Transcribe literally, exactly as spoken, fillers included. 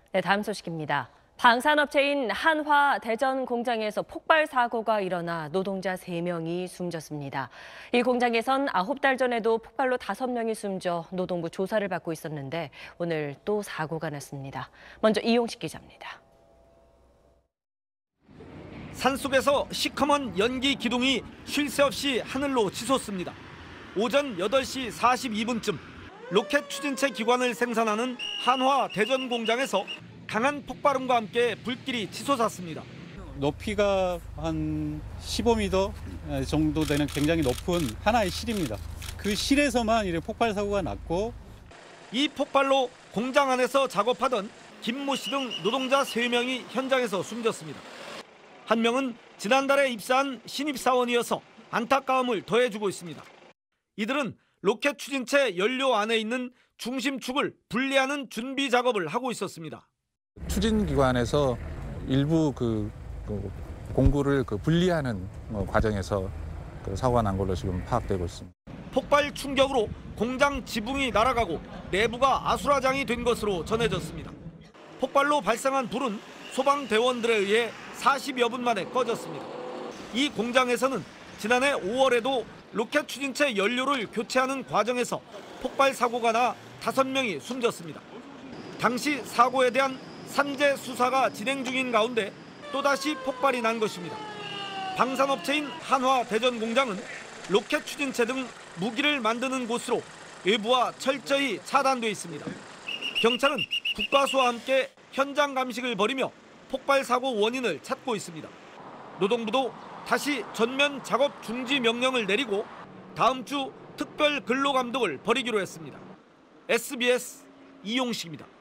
네, 다음 소식입니다. 방산업체인 한화 대전 공장에서 폭발 사고가 일어나 노동자 세 명이 숨졌습니다. 이 공장에선 아홉 달 전에도 폭발로 다섯 명이 숨져 노동부 조사를 받고 있었는데 오늘 또 사고가 났습니다. 먼저 이용식 기자입니다. 산속에서 시커먼 연기 기둥이 쉴 새 없이 하늘로 치솟습니다. 오전 여덟 시 사십이 분쯤 로켓 추진체 기관을 생산하는 한화 대전 공장에서 강한 폭발음과 함께 불길이 치솟았습니다. 높이가 한 십오 미터 정도 되는 굉장히 높은 하나의 실입니다. 그 실에서만 이렇게 폭발 사고가 났고, 이 폭발로 공장 안에서 작업하던 김모 씨 등 노동자 세 명이 현장에서 숨졌습니다. 한 명은 지난달에 입사한 신입사원이어서 안타까움을 더해주고 있습니다. 이들은 로켓 추진체 연료 안에 있는 중심축을 분리하는 준비 작업을 하고 있었습니다. 추진 기관에서 일부 그, 그 공구를 그 분리하는 과정에서 그 사고가 난 걸로 지금 파악되고 있습니다. 폭발 충격으로 공장 지붕이 날아가고 내부가 아수라장이 된 것으로 전해졌습니다. 폭발로 발생한 불은 소방대원들에 의해 사십여 분 만에 꺼졌습니다. 이 공장에서는 지난해 오월에도 로켓 추진체 연료를 교체하는 과정에서 폭발 사고가 나 다섯 명이 숨졌습니다. 당시 사고에 대한 산재 수사가 진행 중인 가운데 또다시 폭발이 난 것입니다. 방산업체인 한화 대전 공장은 로켓 추진체 등 무기를 만드는 곳으로 외부와 철저히 차단돼 있습니다. 경찰은 국과수와 함께 현장 감식을 벌이며 폭발 사고 원인을 찾고 있습니다. 노동부도 다시 전면 작업 중지 명령을 내리고 다음 주 특별 근로 감독을 벌이기로 했습니다. 에스비에스 이용식입니다.